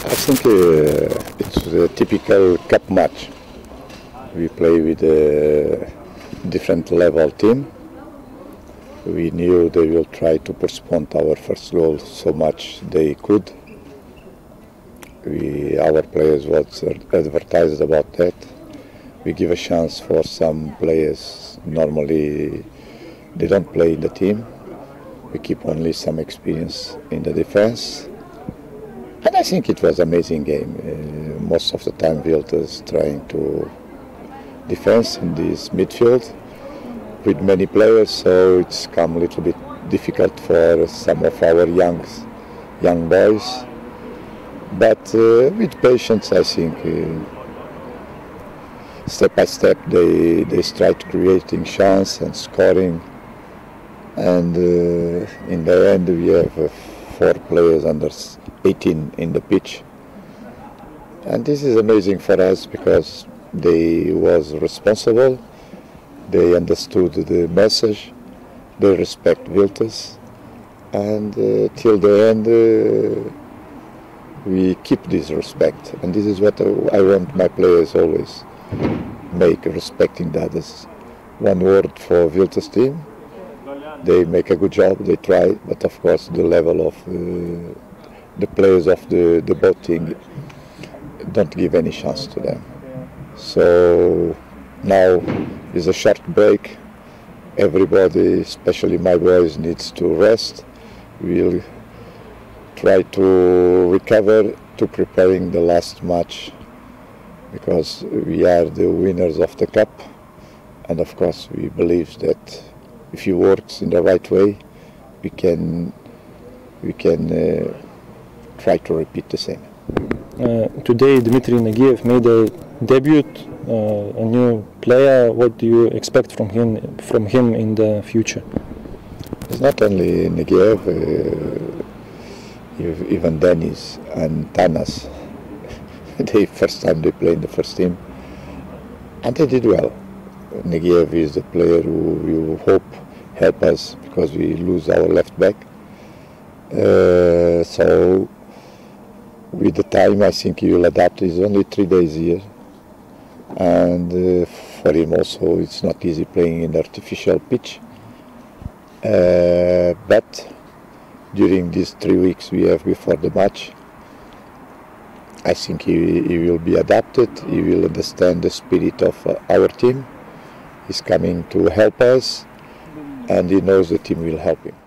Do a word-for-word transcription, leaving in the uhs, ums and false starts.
I think uh, it's a typical cup match. We play with a different level team. We knew they will try to postpone our first goal so much they could. We, our players was advertised about that. We give a chance for some players. Normally they don't play in the team. We keep only some experience in the defense. And I think it was an amazing game. Uh, most of the time Viltes trying to defense in this midfield with many players, so it's come a little bit difficult for some of our young, young boys. But uh, with patience, I think, uh, step by step, they, they start creating chance and scoring. And uh, in the end, we have uh, four players under eighteen in the pitch. And this is amazing for us because they was responsible, they understood the message, they respect Viltes, and uh, till the end uh, we keep this respect. And this is what I want my players always make, respecting the others. One word for Viltes team. They make a good job, they try, but of course the level of uh, the players of the, the both team don't give any chance to them. So now is a short break. Everybody, especially my boys, needs to rest. We'll try to recover to preparing the last match because we are the winners of the cup, and of course we believe that if he works in the right way, we can we can uh, try to repeat the same. Uh, today, Dmitry Nagiev made a debut, uh, a new player. What do you expect from him from him in the future? It's not only Nagiev, uh, even Denis and Tanas. The first time they played in the first team, and they did well. Nagiev is the player who we hope help us because we lose our left back. Uh, so with the time, I think he will adapt. He's only three days here, and uh, for him also it's not easy playing in artificial pitch. Uh, but during these three weeks we have before the match, I think he, he will be adapted. He will understand the spirit of uh, our team. He's coming to help us, and he knows the team will help him.